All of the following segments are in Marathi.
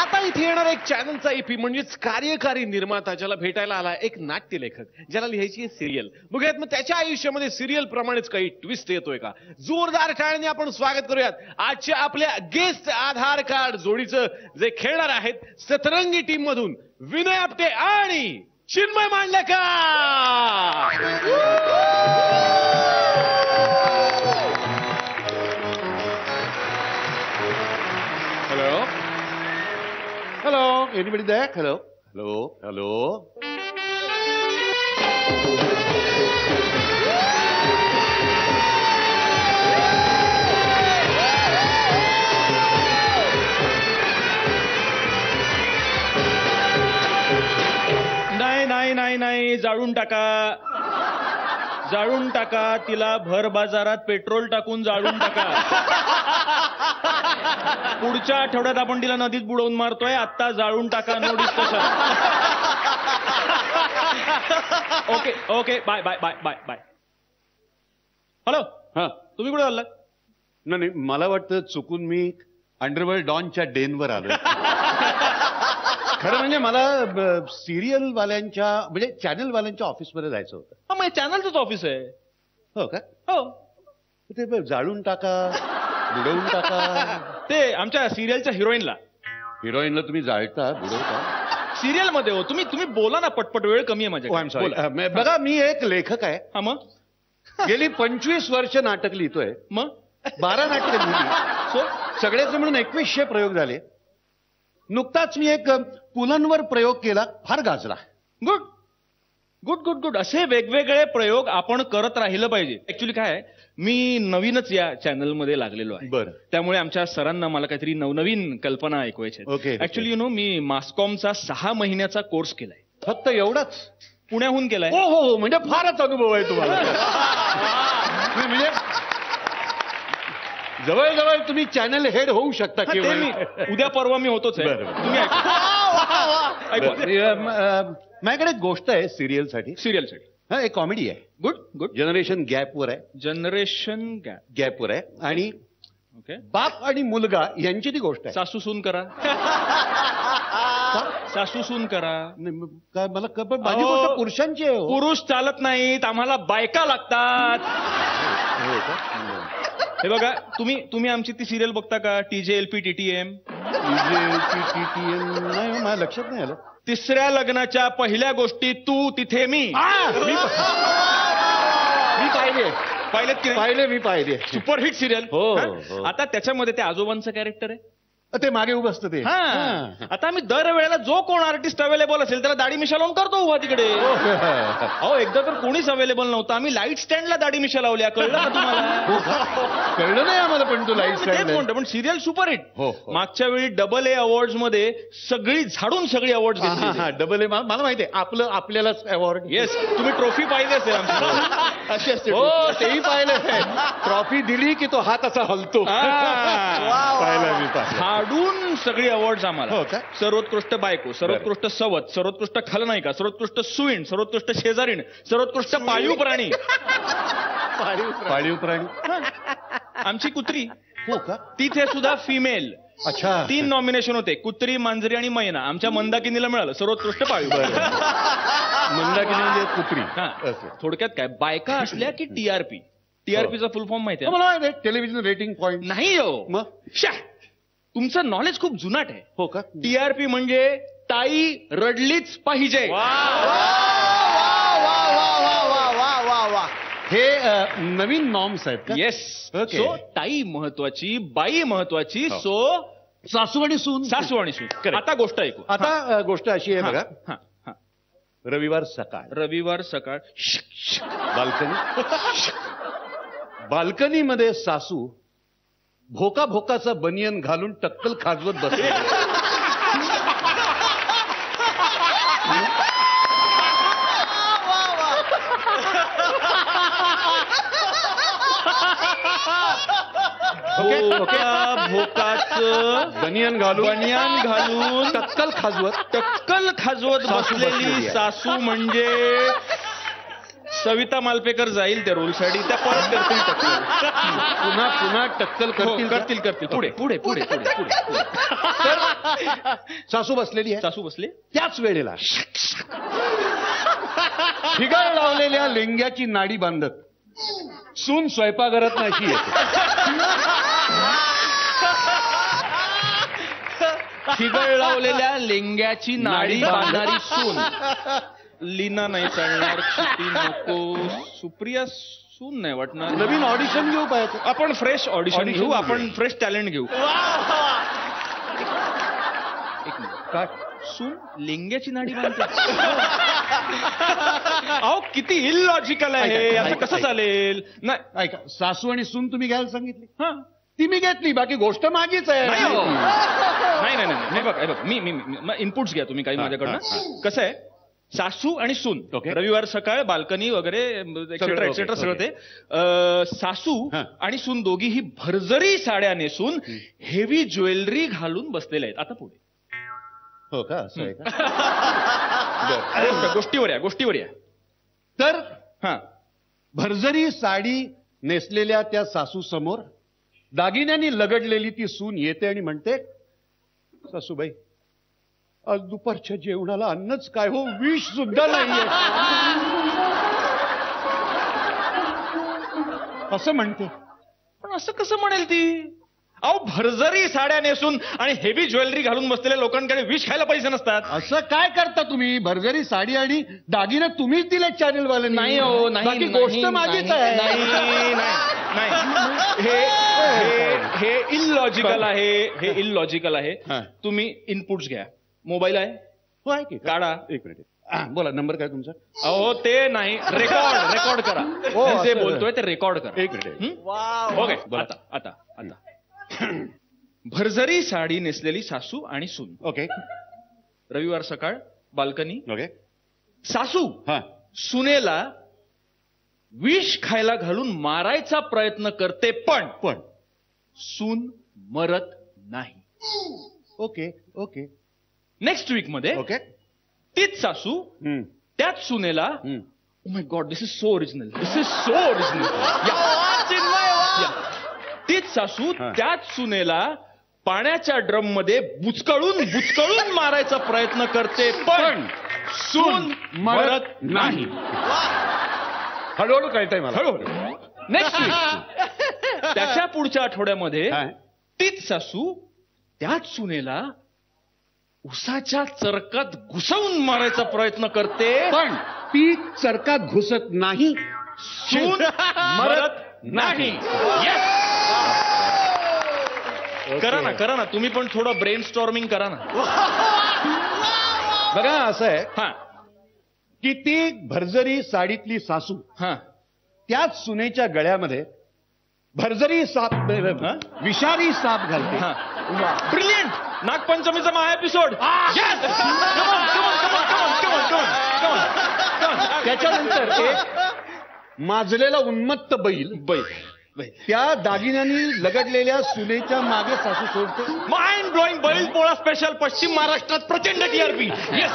आता इथे येणार एक चॅनलचा एपी म्हणजेच कार्यकारी निर्माता ज्याला भेटायला आला एक नाट्यलेखक ज्याला लिहायची आहे सिरियल. बघूयात मग त्याच्या आयुष्यामध्ये सिरियल प्रमाणेच काही ट्विस्ट येतोय का. जोरदार टाळ्यांनी आपण स्वागत करूयात आजच्या आपल्या गेस्ट आधार कार्ड जोडीचं जे खेळणार आहेत सतरंगी टीम मधून विनय आपटे आणि Chinmay Mandlekar. Hello hello anybody there. Hello hello hello. नाही नाही जाळून टाका तिला भर बाजारात पेट्रोल टाकून जाळून टाका. पुढच्या आठवड्यात आपण तिला नदीत बुडवून मारतोय. आता जाळून टाका. No discussion. Okay okay bye bye bye bye bye. Hello. हा तुम्ही कुठे चाललात. नाही मला वाटतं चुकून मी अंडरवर्ल्ड डॉनच्या डेनवर आलो. खरं म्हणजे मला सिरियल वाल्यांच्या म्हणजे चॅनल वाल्यांच्या ऑफिसमध्ये जायचं होतं. हा मग चॅनलचंच ऑफिस आहे. हो का. हो ते जाळून टाका बुडवून टाका. ते आमच्या सिरियलच्या हिरोईनला तुम्ही जाळता बुडवता सिरियल मध्ये. हो तुम्ही बोला ना पटपट. वेळ कमी आहे माझ्या. बघा मी एक लेखक आहे. हा मग गेली 25 वर्ष नाटक लिहितोय. मग 12 नाटकं लिहिली. सगळ्याचे म्हणून 2100 प्रयोग झाले. नुकताच मी एक पुलंवर प्रयोग केला. फार गाजला. Good good good good. असे वेगवेगळे प्रयोग आपण करत राहिलं पाहिजे. ऍक्च्युली काय आहे मी नवीनच या चॅनलमध्ये लागलेलो आहे. बरं. त्यामुळे आमच्या सरांना मला काहीतरी नवनवीन कल्पना ऐकवायच्या. ओके. ऍक्च्युली मी मासकॉमचा 6 महिन्याचा कोर्स केलाय. फक्त एवढाच. पुण्याहून केलाय. हो हो म्हणजे फारच अनुभव आहे तुम्हाला. म्हणजे जवळजवळ तुम्ही चॅनल हेड होऊ शकता. उद्या परवा मी होतोच आहे. तुम्ही माझ्याकडे एक गोष्ट आहे सिरियलसाठी. हा एक कॉमेडी आहे. Good good. जनरेशन गॅपवर आहे. जनरेशन गॅपवर आहे. आणि ओके बाप आणि मुलगा यांची ती गोष्ट आहे. सासू सून करा. सासू सून करा. काय मला माझी गोष्ट पुरुषांची आहे. पुरुष चालत नाहीत. आम्हाला बायका लागतात. हे बघा तुम्ही आमची ती सिरियल बघता का. TJLP TTM. नाही माझ्या लक्षात नाही आलं. तिसऱ्या लग्नाच्या पहिल्या गोष्टी तू तिथे मी. पाहिलेत की पाहिले. मी पाहिले. Superhit serial. हो. आता त्याच्यामध्ये ते आजोबांचं कॅरेक्टर आहे. ते मागे उभं असतं ते. आता आम्ही दरवेळेला जो कोण आर्टिस्ट अवेलेबल असेल त्याला दाढी मिशा लावून करतो उभा तिकडे. अहो एकदा तर कोणीच अवेलेबल नव्हतं. आम्ही लाईट स्टँडला दाढी मिशा लावल्या. कळलं का तुम्हाला. कळलं नाही आम्हाला. पण तू लाईट स्टँड म्हणतो. पण सिरियल सुपरहिट. हो. मागच्या वेळी AA अवॉर्ड मध्ये सगळी अवॉर्ड AA मला माहिती आहे. आपल्यालाच अवॉर्ड. येस. तुम्ही ट्रॉफी पाहिली असेल अशी असते. हो तेही पाहिलं. ट्रॉफी दिली की तो हात असा हलतो. पाहिलं मी. हाडून सगळी अवॉर्ड्स आम्हाला. सर्वोत्कृष्ट बायको, सर्वोत्कृष्ट सवत, सर्वोत्कृष्ट खलनायिका, सर्वोत्कृष्ट सुईण, सर्वोत्कृष्ट शेजारीण, सर्वोत्कृष्ट पाळीव प्राणी. पाळीव प्राणी. आमची कुत्री. हो का. तिथे सुद्धा फिमेल. अच्छा. 3 नॉमिनेशन होते. कुत्री, मांजरी आणि मैना. आमच्या मंदाकिनीला मिळालं सर्वोत्कृष्ट पाळीव. मंदाकिनी म्हणजे कुत्री. थोडक्यात काय बायका असल्या की TRPचा फुल फॉर्म माहिती आहे. मला माहिती आहे. Television rating point. नाही हो. मग तुमचं नॉलेज खूप जुनाट आहे. हो का. TRP म्हणजे ताई रडलीच पाहिजे. हे नवीन नॉर्म्स आहेत का. येस. सो ताई महत्वाची, बाई महत्वाची. सो सासू आणि सून. आता गोष्ट ऐकू. आता गोष्ट अशी आहे बघा. रविवार सकाळ बाल्कनीमध्ये सासू भोकाचा बनियन घालून टक्कल खाजवत बसले. भोकाचं बनियान घालून टक्कल खाजवत बसलेली सासू म्हणजे सविता मालपेकर जाईल त्या रोलसाठी, त्या परत करतील टक्कल. पुन्हा टक्कल करतील. पुढे पुढे पुढे पुढे पुढे. सासू बसलेली आहे. सासू बसले. त्याच वेळेला ठिगाळ लावलेल्या लेंग्याची नाडी बांधत सून स्वयंपाकघरात अशी येते. ठिगळ लावलेल्या लेंग्याची नाडी बांधणारी सून. लीना नाही चालणार, क्षिती नको, सुप्रिया सून नाही वाटणार. नवीन ऑडिशन घेऊ पाहिजे. आपण फ्रेश ऑडिशन घेऊ, आपण फ्रेश टॅलेंट घेऊ. एक मिनिट. काय सून लेंग्याची नाडी बांधते? अहो किती इलॉजिकल आहे, असं कसं चालेल? नाही ऐका, सासू आणि सून तुम्ही घ्यायला सांगितली, हा ती मी घेतली, बाकी गोष्ट माझीच आहे. नाही हो. नाही बघ मी इनपुट्स घ्या तुम्ही काही माझ्याकडनं. कसं आहे, सासू आणि सून रविवार सकाळ बाल्कनी वगैरे एक्सेट्रा एक्सेट्रा सगळं ते. सासू आणि सून दोघीही भरजरी साड्या नेसून हेवी ज्वेलरी घालून बसलेल्या आहेत. आता पुढे. हो का, असं आहे का? गोष्टीवर या. तर हा, भरजरी साडी नेसलेल्या त्या सासू समोर दागिन्यांनी लगडलेली ती सून येते आणि म्हणते, सासूबाई आज दुपारच्या जेवणाला अन्नच काय हो, विष सुद्धा नाहीये. असं म्हणते. पण असं कसं म्हणेल ती? अहो भरजरी साड्या नेसून आणि हेवी ज्वेलरी घालून बसलेल्या लोकांकडे विष खायला पैसे नसतात. असं काय करता तुम्ही? भरजरी साडी आणि दागिने तुम्हीच दिले चॅनलवाले. नाही हो, नाही, बाकी गोष्ट माझीच आहे. हे इलॉजिकल आहे, हे इलॉजिकल आहे. तुम्ही इनपुट्स घ्या. मोबाईल आहे? हो आहे की. काढा. एक मिनिट. बोला, नंबर काय तुमचा? अहो ते नाही, रेकॉर्ड करा. जे बोलतोय ते रेकॉर्ड करा. एक मिनिट. ओके. आता भरजरी साडी नेसलेली सासू आणि सून. ओके. रविवार सकाळ बाल्कनी. ओके. सासू सुनेला विष खायला घालून मारायचा प्रयत्न करते, पण सून मरत नाही. ओके. ओके. नेक्स्ट वीक मध्ये ओके. तीच सासू त्याच सुनेला, oh my god, this is so original, तीच सासू त्याच सुनेला पाण्याच्या ड्रम मध्ये बुचकळून मारायचा प्रयत्न करते, पण सून मरत नाही. हळूहळू कळतंय मला. हळूहळू. नेक्स्ट वीक त्याच्या पुढच्या आठवड्यामध्ये तीच सासू त्याच सुनेला उसाच्या चरकात घुसवून मारायचा प्रयत्न करते, पण ती चरकात घुसत नाही, सून मरत नाही. करा ना तुम्ही पण थोडं ब्रेन स्टॉर्मिंग करा ना. बघा, असं आहे की ती भरजरी साडीतली सासू त्याच सुनेच्या गळ्यामध्ये भरजरी साप, विषारी साप घालते. ब्रिलियंट. नागपंचमीचा महा एपिसोड. त्याच्यानंतर एक माजलेला उन्मत्त बैल त्या दागिन्यांनी लगडलेल्या सुनेच्या मागे सासू सोडते. माइंड ब्लोईंग बैल पोळा स्पेशल पश्चिम महाराष्ट्रात प्रचंड टीआरपी.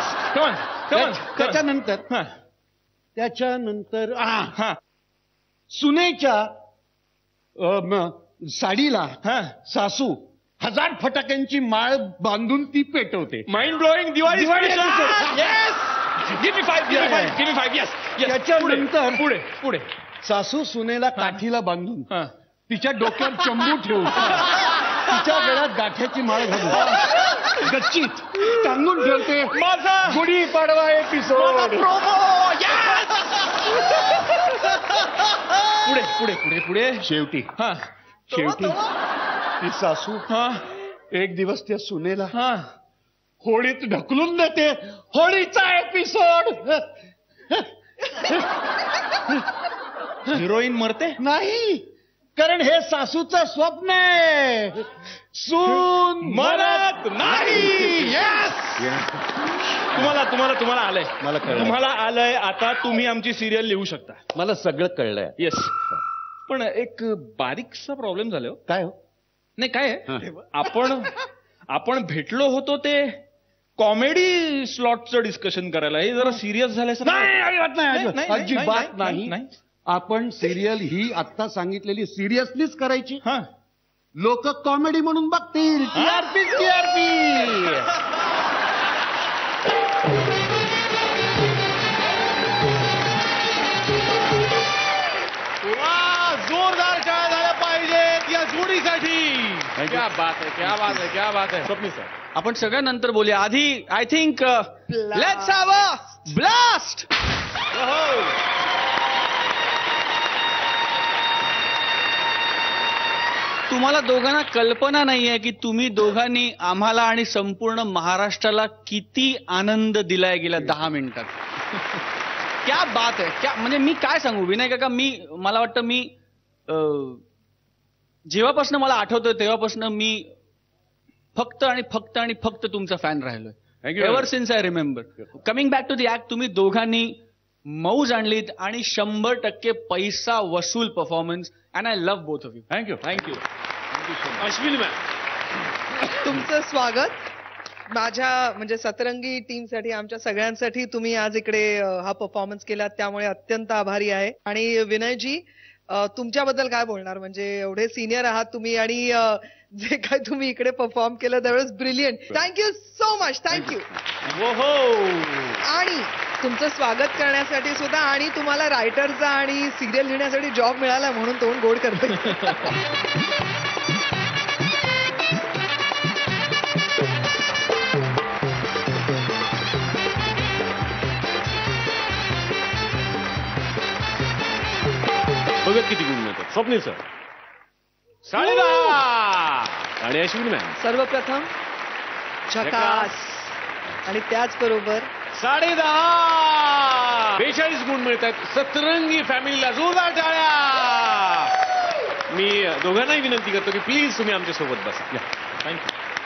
त्याच्यानंतर सुनेच्या साडीला सासू 1000 फटाक्यांची माळ बांधून ती पेटवते. Mind blowing Diwali special. त्याच्यानंतर पुढे सासू सुनेला काठीला बांधून तिच्या डोक्यावर चंबू ठेवून तिच्या गळ्यात गाठ्याची माळ घालून गच्चीत टांगून ठेवते. माझा गुढी पाडवा एपिसोड. पुढे शेवटी ती सासू एक दिवस त्या सुनेला होळीत ढकलून देते. होळीचा एपिसोड. हिरोईन मरते नाही, कारण हे सासूचं स्वप्न आहे. सून मरत नाही. तुम्हाला आलंय. मला कळलं. तुम्हाला आलंय. आता तुम्ही आमची सिरियल लिहू शकता. मला सगळं कळलंय. येस. पण एक बारीकसा प्रॉब्लेम झाला. काय हो? नाही काय, आपण भेटलो होतो ते कॉमेडी स्लॉटचं डिस्कशन करायला हे जरा सिरियस झाल्यास नाही अजिबात नाही. आपण सिरियल ही आत्ता सांगितलेली सिरियसलीच करायची. हा लोक कॉमेडी म्हणून बघतील. TRP TRP. वा, जोरदार टाळ्या झाल्या पाहिजेत या जोडीसाठी. क्या बात आहे, क्या बात आहे, क्या बात आहे. स्वप्नील सर, आपण सगळ्यानंतर बोलूया. आधी I think let's have a blast. तुम्हाला दोघांना कल्पना नाहीये की तुम्ही दोघांनी आम्हाला आणि संपूर्ण महाराष्ट्राला किती आनंद दिलाय गेल्या 10 मिनिटात. क्या बात आहे. क्या म्हणजे मी काय सांगू विनय काका. मला वाटतं मी जेव्हापासून मला आठवतोय तेव्हापासून मी फक्त आणि फक्त आणि फक्त तुमचा फॅन राहिलोय. Ever since I remember. Coming back to the act, तुम्ही दोघांनी मौज आणलीत आणि 100% पैसा वसूल performance. And I love both of you. Thank you. Thank you. Ashwini ma'am, तुमचं स्वागत. माझ्या म्हणजे सतरंगी टीमसाठी आमच्या सगळ्यांसाठी तुम्ही आज इकडे हा परफॉर्मन्स केलात त्यामुळे अत्यंत आभारी आहे. आणि विनयजी तुमच्याबद्दल काय बोलणार. म्हणजे एवढे सिनियर आहात तुम्ही आणि जे काय तुम्ही इकडे परफॉर्म केलं that was brilliant. Thank you so much. Thank you. आणि तुमचं स्वागत करण्यासाठी सुद्धा आणि तुम्हाला रायटरचा आणि सिरियल लिहिण्यासाठी जॉब मिळाला म्हणून तोंड गोड करते. बघत किती गुण मिळतात. स्वप्नील सर 10.5. आणि अश्विनी मॅम सर्वप्रथम झकास आणि त्याचबरोबर 10.5. 42 गुण मिळतात सतरंगी फॅमिलीला. जोरदार टाळ्या. मी दोघांनाही विनंती करतो की प्लीज तुम्ही आमच्या सोबत बसा. थँक्यू.